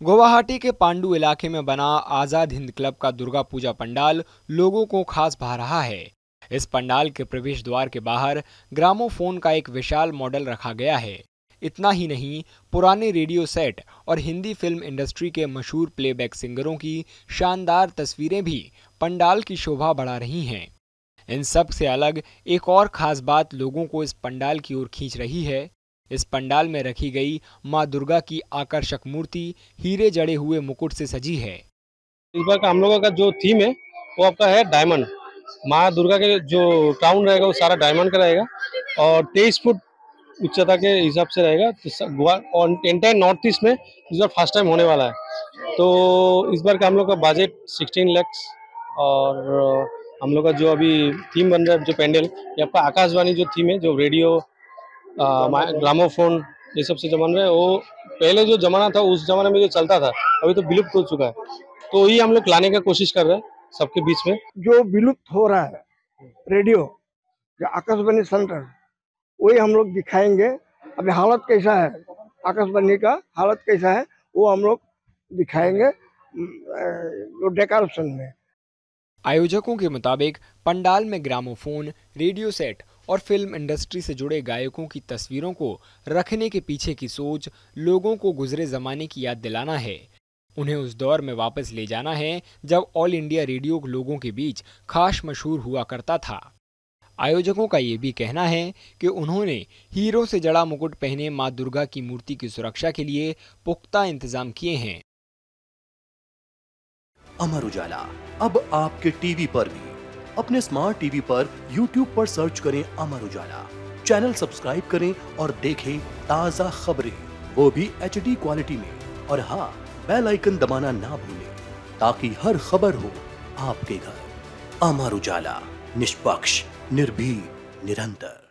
गुवाहाटी के पांडु इलाके में बना आजाद हिंद क्लब का दुर्गा पूजा पंडाल लोगों को खास भा रहा है। इस पंडाल के प्रवेश द्वार के बाहर ग्रामोफोन का एक विशाल मॉडल रखा गया है। इतना ही नहीं, पुराने रेडियो सेट और हिंदी फिल्म इंडस्ट्री के मशहूर प्लेबैक सिंगरों की शानदार तस्वीरें भी पंडाल की शोभा बढ़ा रही हैं। इन सब से अलग एक और खास बात लोगों को इस पंडाल की ओर खींच रही है। इस पंडाल में रखी गई मां दुर्गा की आकर्षक मूर्ति हीरे जड़े हुए मुकुट से सजी है। इस बार का हम लोगों का जो थीम है वो आपका है डायमंड। माँ दुर्गा के जो क्राउन रहेगा वो सारा डायमंड का रहेगा और 23 फुट उच्चता के हिसाब से रहेगा। तो और एंटायर नॉर्थ ईस्ट में इस बार फर्स्ट टाइम होने वाला है। तो इस बार का हम लोग का बजट 16 लाख और हम लोग का जो अभी थीम बन रहा है जो पेंडल ये आपका आकाशवाणी जो थीम है जो रेडियो ग्रामोफोन ये सब से जो बन रहा है वो पहले जो जमाना था उस जमाने में जो चलता था अभी तो विलुप्त हो चुका है। तो ये हम लोग लाने का कोशिश कर रहे हैं सबके बीच में। जो विलुप्त हो रहा है रेडियो जो आकाशवाणी सेंटर वही हम लोग दिखाएंगे। अभी हालत कैसा है आकाशवाणी का हालत कैसा है वो हम लोग दिखाएंगे डेकोरेशन में। आयोजकों के मुताबिक पंडाल में ग्रामोफोन, रेडियो सेट और फिल्म इंडस्ट्री से जुड़े गायकों की तस्वीरों को रखने के पीछे की सोच लोगों को गुजरे जमाने की याद दिलाना है। उन्हें उस दौर में वापस ले जाना है जब ऑल इंडिया रेडियो लोगों के बीच खास मशहूर हुआ करता था। आयोजकों का ये भी कहना है कि उन्होंने हीरो से जड़ा मुकुट पहने मां दुर्गा की मूर्ति की सुरक्षा के लिए पुख्ता इंतजाम किए हैं। अमर उजाला अब आपके टीवी पर भी। अपने स्मार्ट टीवी पर YouTube पर सर्च करें अमर उजाला, चैनल सब्सक्राइब करें और देखें ताजा खबरें, वो भी HD क्वालिटी में। और हाँ, बेल आइकन दबाना ना भूलें ताकि हर खबर हो आपके घर। अमर उजाला, निष्पक्ष, निर्भीक, निरंतर।